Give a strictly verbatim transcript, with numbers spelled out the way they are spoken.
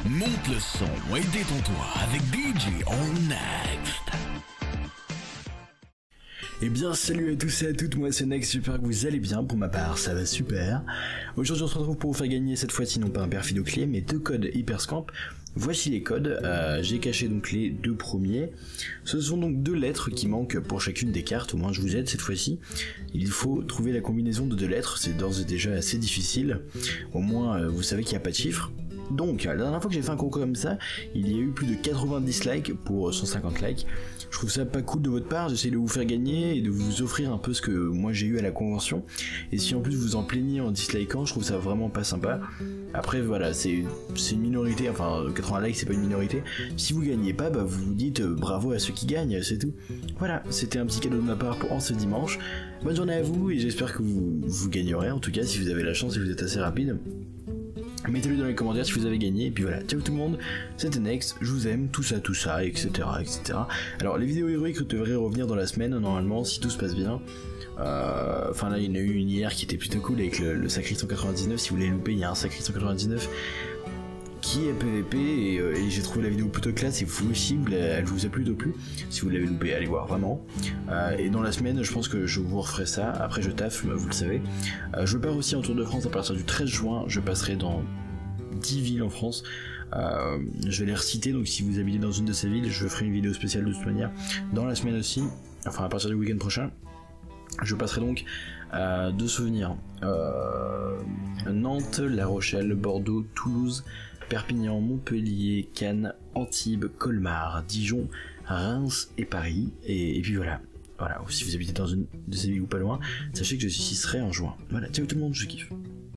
Monte le son et détends-toi avec D J On Next. Eh bien salut à tous et à toutes, moi c'est Next, j'espère que vous allez bien, pour ma part ça va super. Aujourd'hui on se retrouve pour vous faire gagner cette fois-ci non pas un perfido clé mais deux codes Hyperscamp. Voici les codes, euh, j'ai caché donc les deux premiers. Ce sont donc deux lettres qui manquent pour chacune des cartes, au moins je vous aide cette fois-ci. Il faut trouver la combinaison de deux lettres, c'est d'ores et déjà assez difficile. Au moins euh, vous savez qu'il n'y a pas de chiffre. Donc, la dernière fois que j'ai fait un concours comme ça, il y a eu plus de quatre-vingt-dix likes pour cent cinquante likes. Je trouve ça pas cool de votre part, j'essaie de vous faire gagner et de vous offrir un peu ce que moi j'ai eu à la convention. Et si en plus vous en plaignez en dislikant, je trouve ça vraiment pas sympa. Après voilà, c'est une minorité, enfin quatre-vingts likes c'est pas une minorité. Si vous gagnez pas, bah vous vous dites euh, bravo à ceux qui gagnent, c'est tout. Voilà, c'était un petit cadeau de ma part pour en ce dimanche. Bonne journée à vous et j'espère que vous, vous gagnerez, en tout cas si vous avez la chance et vous êtes assez rapide. Mettez-le dans les commentaires si vous avez gagné, et puis voilà, ciao tout le monde, c'était Next, je vous aime, tout ça, tout ça, et cetera, et cetera. Alors les vidéos héroïques devraient revenir dans la semaine, normalement, si tout se passe bien. Euh, enfin là, il y en a eu une hier qui était plutôt cool avec le, le Sacristan quatre-vingt-dix-neuf, si vous l'avez loupé, il y a un Sacristan quatre-vingt-dix-neuf qui est P V P, et, euh, et j'ai trouvé la vidéo plutôt classe, et vous aussi, elle vous a plutôt plu. Si vous l'avez loupé, allez voir, vraiment. Euh, et dans la semaine, je pense que je vous referai ça, après je taffe, vous le savez. Euh, je pars aussi en Tour de France à partir du treize juin, je passerai dans dix villes en France. Euh, je vais les reciter, donc si vous habitez dans une de ces villes, je ferai une vidéo spéciale de toute manière. Dans la semaine aussi, enfin à partir du week-end prochain. Je passerai donc euh, deux souvenirs. Euh, Nantes, La Rochelle, Bordeaux, Toulouse, Perpignan, Montpellier, Cannes, Antibes, Colmar, Dijon, Reims et Paris. Et, et puis voilà. Voilà, si vous habitez dans une de ces villes ou pas loin, sachez que je serai en juin. Voilà, ciao tout le monde, je kiffe.